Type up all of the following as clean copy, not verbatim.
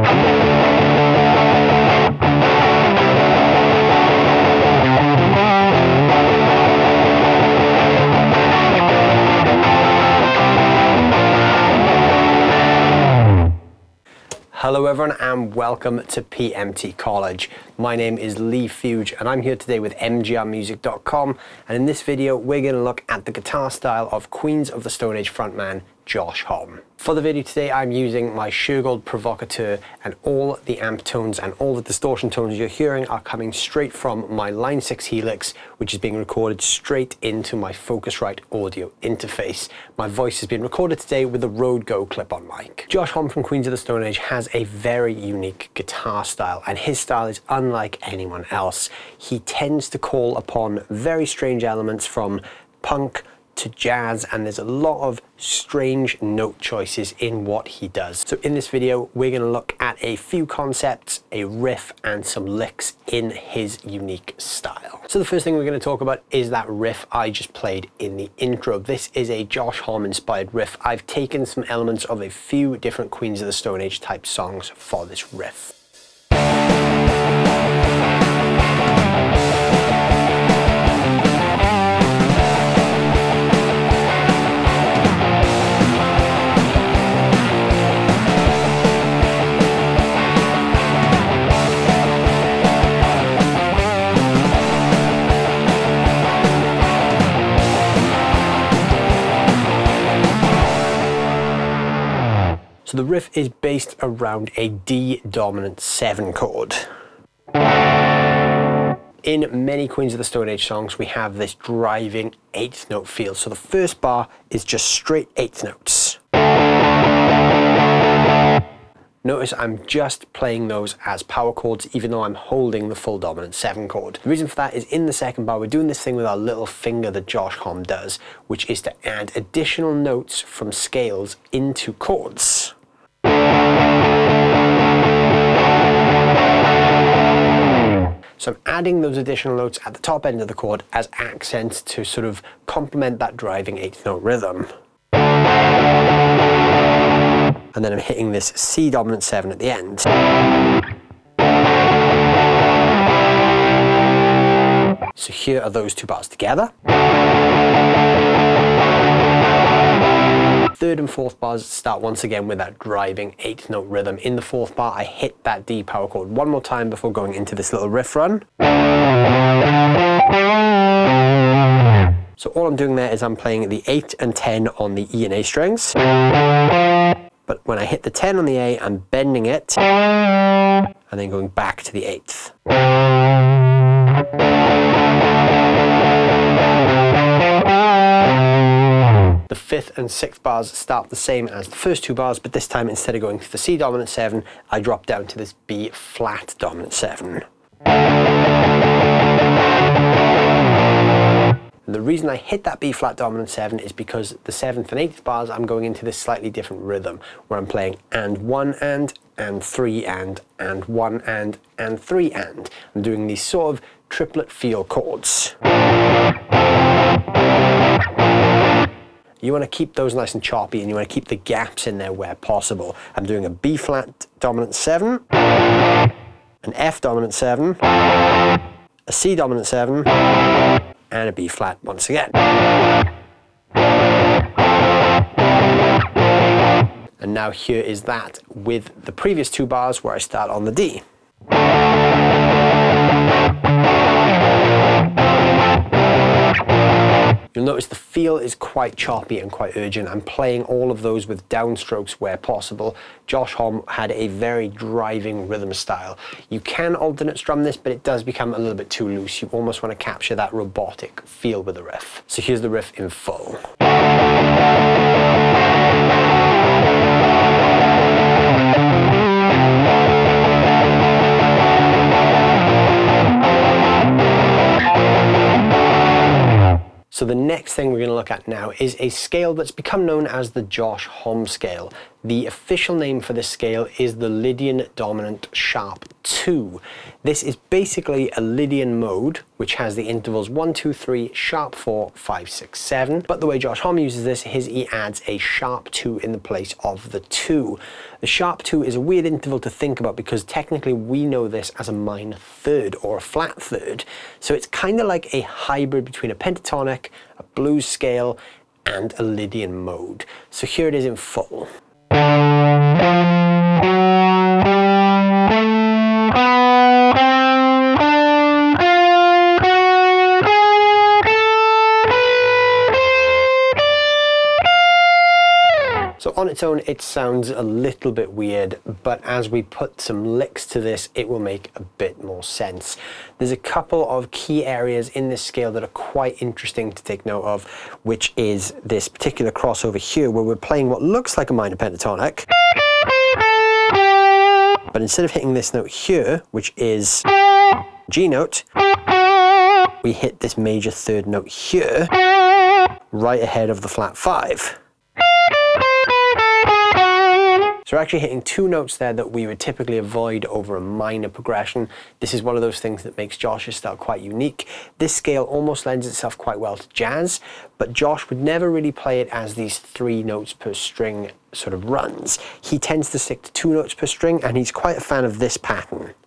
Hello everyone and welcome to PMT College. My name is Leigh Fuge and I'm here today with mgrmusic.com, and in this video we're going to look at the guitar style of Queens of the Stone Age frontman Josh Homme. For the video today I'm using my Shergold Provocateur, and all the amp tones and all the distortion tones you're hearing are coming straight from my Line 6 Helix, which is being recorded straight into my Focusrite audio interface. My voice has been recorded today with a Rode Go clip-on mic. Josh Homme from Queens of the Stone Age has a very unique guitar style, and his style is unlike anyone else. He tends to call upon very strange elements from punk to jazz, and there's a lot of strange note choices in what he does. So in this video we're going to look at a few concepts, a riff and some licks in his unique style. So the first thing we're going to talk about is that riff I just played in the intro. This is a Josh Homme inspired riff. I've taken some elements of a few different Queens of the Stone Age type songs for this riff. So the riff is based around a D dominant 7 chord. In many Queens of the Stone Age songs we have this driving 8th note feel. So the first bar is just straight 8th notes. Notice I'm just playing those as power chords even though I'm holding the full dominant 7 chord. The reason for that is in the second bar we're doing this thing with our little finger that Josh Homme does, which is to add additional notes from scales into chords. So I'm adding those additional notes at the top end of the chord as accents to sort of complement that driving 8th note rhythm. And then I'm hitting this C dominant 7 at the end. So here are those two bars together. Third and fourth bars start once again with that driving 8th note rhythm. In the fourth bar I hit that D power chord one more time before going into this little riff run. So all I'm doing there is I'm playing the 8 and 10 on the E and A strings. But when I hit the 10 on the A, I'm bending it and then going back to the 8th. The 5th and 6th bars start the same as the first two bars, but this time instead of going to the C dominant 7, I drop down to this B flat dominant 7. And the reason I hit that B flat dominant 7 is because the 7th and 8th bars I'm going into this slightly different rhythm where I'm playing and 1 and 3 and 1 and 3 and. I'm doing these sort of triplet feel chords. You want to keep those nice and choppy, and you want to keep the gaps in there where possible. I'm doing a B flat dominant 7, an F dominant 7, a C dominant 7, and a B flat once again. And now here is that with the previous two bars where I start on the D. You'll notice the feel is quite choppy and quite urgent. I'm playing all of those with downstrokes where possible. Josh Homme had a very driving rhythm style. You can alternate strum this, but it does become a little bit too loose. You almost want to capture that robotic feel with the riff. So here's the riff in full. So the next thing we're going to look at now is a scale that's become known as the Josh Homme scale. The official name for this scale is the Lydian Dominant Sharp 2. This is basically a Lydian mode, which has the intervals 1, 2, 3, sharp 4, 5, 6, 7. But the way Josh Homme uses this is he adds a sharp 2 in the place of the 2. The sharp 2 is a weird interval to think about because technically we know this as a minor third or a flat third. So it's kind of like a hybrid between a pentatonic, a blues scale, and a Lydian mode. So here it is in full. So on its own, it sounds a little bit weird, but as we put some licks to this, it will make a bit more sense. There's a couple of key areas in this scale that are quite interesting to take note of, which is this particular crossover here, where we're playing what looks like a minor pentatonic. But instead of hitting this note here, which is G note, we hit this major third note here, right ahead of the flat 5. So we're actually hitting two notes there that we would typically avoid over a minor progression. This is one of those things that makes Josh's style quite unique. This scale almost lends itself quite well to jazz, but Josh would never really play it as these 3 notes per string sort of runs. He tends to stick to 2 notes per string, and he's quite a fan of this pattern.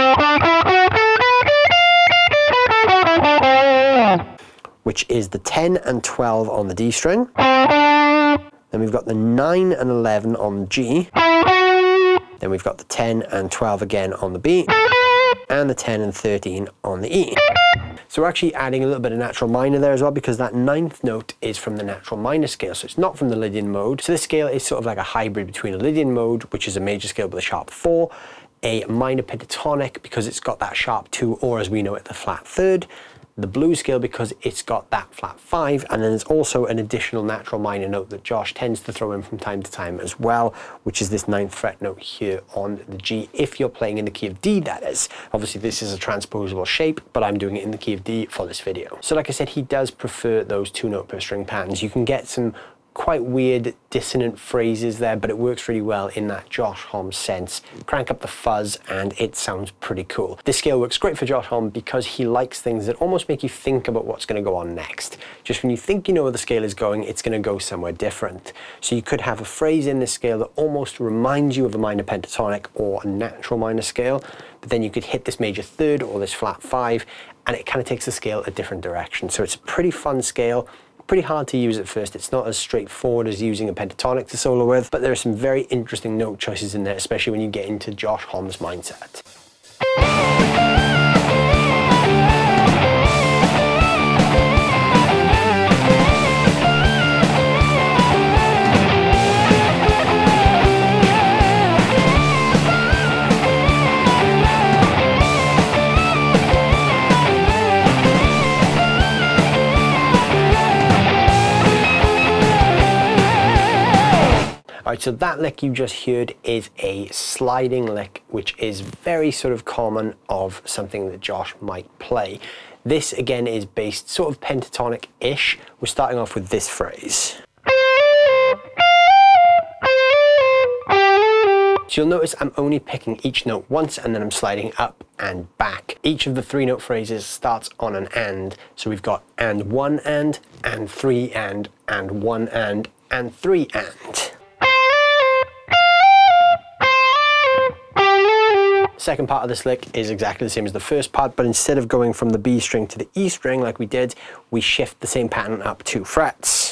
Which is the 10 and 12 on the D string. Then we've got the 9 and 11 on the G. Then we've got the 10 and 12 again on the B. And the 10 and 13 on the E. So we're actually adding a little bit of natural minor there as well, because that 9th note is from the natural minor scale, so it's not from the Lydian mode. So this scale is sort of like a hybrid between a Lydian mode, which is a major scale with a sharp 4, a minor pentatonic because it's got that sharp 2, or as we know it, the flat 3rd, the blues scale because it's got that flat 5, and then there's also an additional natural minor note that Josh tends to throw in from time to time as well, which is this 9th fret note here on the G, if you're playing in the key of D, that is. Obviously this is a transposable shape, but I'm doing it in the key of D for this video. So like I said, he does prefer those 2 note per string patterns. You can get some quite weird dissonant phrases there, but it works really well in that Josh Homme sense. Crank up the fuzz and it sounds pretty cool. This scale works great for Josh Homme because he likes things that almost make you think about what's going to go on next. Just when you think you know where the scale is going, it's going to go somewhere different. So you could have a phrase in this scale that almost reminds you of a minor pentatonic or a natural minor scale, but then you could hit this major 3rd or this flat 5, and it kind of takes the scale a different direction. So it's a pretty fun scale. Pretty hard to use at first. It's not as straightforward as using a pentatonic to solo with, but there are some very interesting note choices in there, especially when you get into Josh Homme's mindset. Alright, so that lick you just heard is a sliding lick, which is very sort of common of something that Josh might play. This again is based sort of pentatonic-ish. We're starting off with this phrase. So you'll notice I'm only picking each note once and then I'm sliding up and back. Each of the 3 note phrases starts on an and. So we've got and 1 and 3 and 1 and 3 and. Second part of this lick is exactly the same as the first part, but instead of going from the B string to the E string like we did, we shift the same pattern up 2 frets.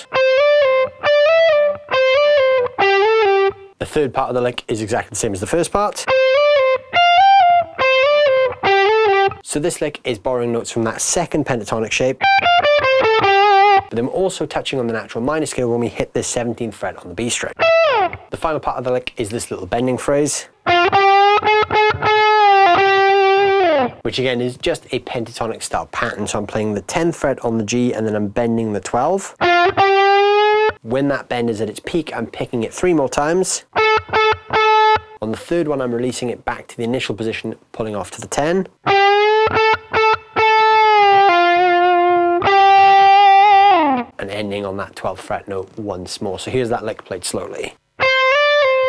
The third part of the lick is exactly the same as the first part. So this lick is borrowing notes from that second pentatonic shape, but then we're also touching on the natural minor scale when we hit this 17th fret on the B string. The final part of the lick is this little bending phrase, which again is just a pentatonic style pattern. So I'm playing the 10th fret on the G and then I'm bending the 12. When that bend is at its peak, I'm picking it 3 more times. On the 3rd one, I'm releasing it back to the initial position, pulling off to the 10. And ending on that 12th fret note once more. So here's that lick played slowly.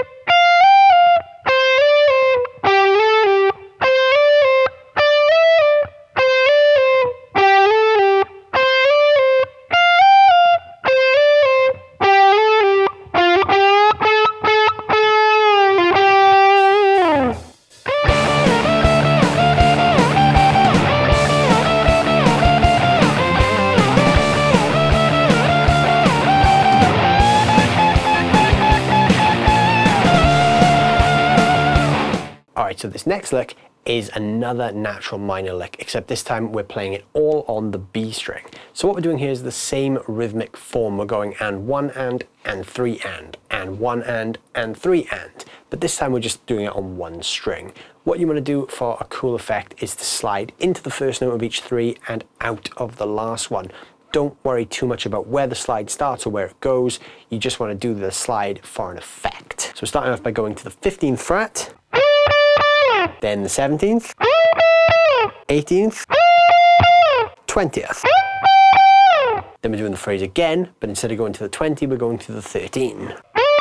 Alright, so this next lick is another natural minor lick, except this time we're playing it all on the B string. So what we're doing here is the same rhythmic form. We're going and one and three and one and three and. But this time we're just doing it on one string. What you want to do for a cool effect is to slide into the first note of each three and out of the last one. Don't worry too much about where the slide starts or where it goes. You just want to do the slide for an effect. So starting off by going to the 15th fret, then the 17th, 18th, 20th. Then we're doing the phrase again, but instead of going to the 20, we're going to the 13.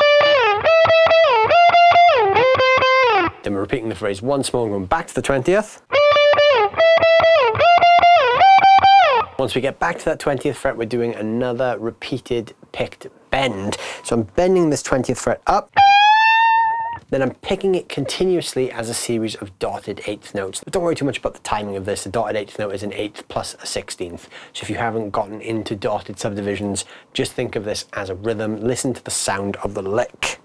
Then we're repeating the phrase once more and going back to the 20th. Once we get back to that 20th fret, we're doing another repeated picked bend. So I'm bending this 20th fret up, then I'm picking it continuously as a series of dotted eighth notes. But don't worry too much about the timing of this. The dotted eighth note is an eighth plus a 16th. So if you haven't gotten into dotted subdivisions, just think of this as a rhythm. Listen to the sound of the lick.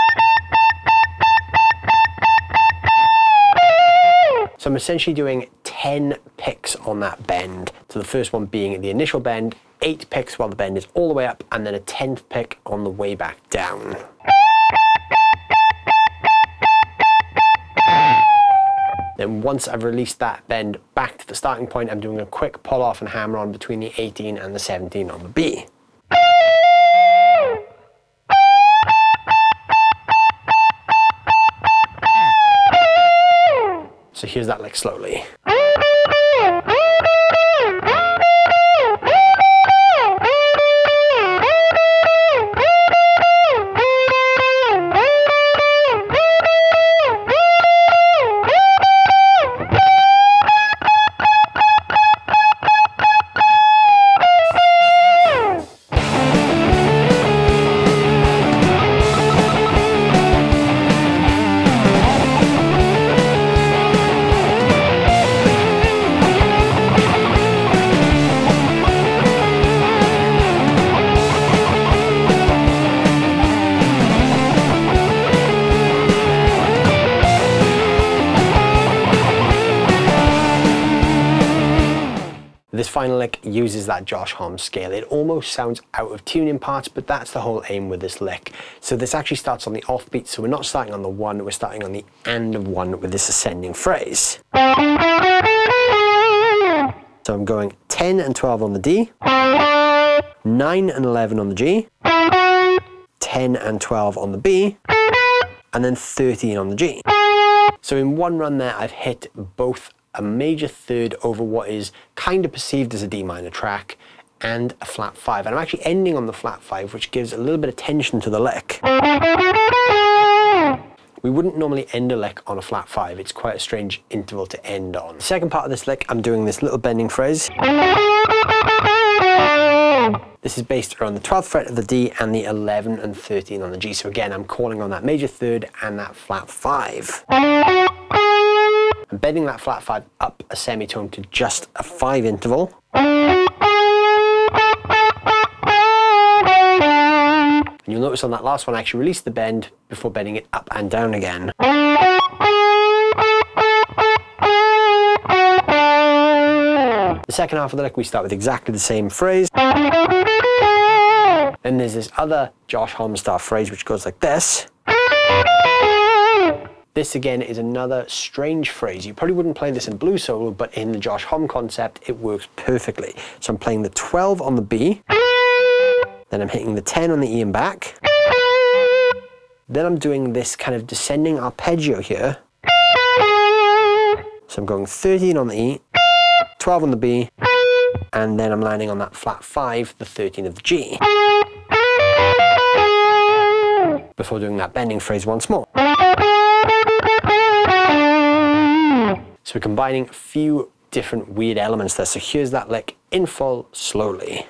So I'm essentially doing 10 picks on that bend. So the first one being the initial bend, 8 picks while the bend is all the way up, and then a 10th pick on the way back down. Then once I've released that bend back to the starting point, I'm doing a quick pull off and hammer on between the 18 and the 17 on the B. So here's that lick slowly. This final lick uses that Josh Homme scale. It almost sounds out of tune in parts, but that's the whole aim with this lick. So this actually starts on the offbeat, so we're not starting on the one, we're starting on the and of one with this ascending phrase. So I'm going 10 and 12 on the D, 9 and 11 on the G, 10 and 12 on the B, and then 13 on the G. So in one run there, I've hit both a major third over what is kind of perceived as a D minor track and a flat 5. And I'm actually ending on the flat 5, which gives a little bit of tension to the lick. We wouldn't normally end a lick on a flat 5. It's quite a strange interval to end on. The second part of this lick, I'm doing this little bending phrase. This is based around the 12th fret of the D and the 11 and 13 on the G. So again, I'm calling on that major third and that flat 5. I'm bending that flat 5 up a semitone to just a 5 interval. And you'll notice on that last one I actually released the bend before bending it up and down again. The second half of the lick we start with exactly the same phrase. Then there's this other Josh Homme style phrase which goes like this. This again is another strange phrase. You probably wouldn't play this in blues solo, but in the Josh Homme concept, it works perfectly. So I'm playing the 12 on the B, then I'm hitting the 10 on the E and back, then I'm doing this kind of descending arpeggio here. So I'm going 13 on the E, 12 on the B, and then I'm landing on that flat 5, the 13 of the G. Before doing that bending phrase once more. So we're combining a few different weird elements there. So here's that lick in full, slowly.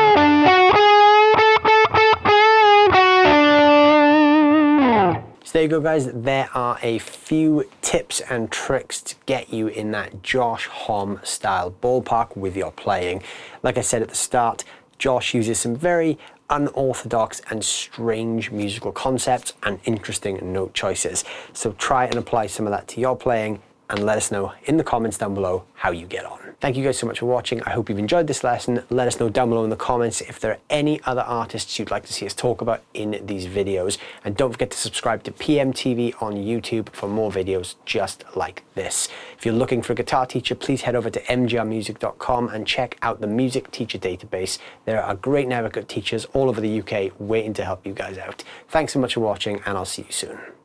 So there you go, guys. There are a few tips and tricks to get you in that Josh Homme style ballpark with your playing. Like I said at the start, Josh uses some very unorthodox and strange musical concepts and interesting note choices. So try and apply some of that to your playing and let us know in the comments down below how you get on. Thank you guys so much for watching. I hope you've enjoyed this lesson. Let us know down below in the comments if there are any other artists you'd like to see us talk about in these videos. And don't forget to subscribe to PMTV on YouTube for more videos just like this. If you're looking for a guitar teacher, please head over to mgrmusic.com and check out the music teacher database. There are a great network of teachers all over the UK waiting to help you guys out. Thanks so much for watching, and I'll see you soon.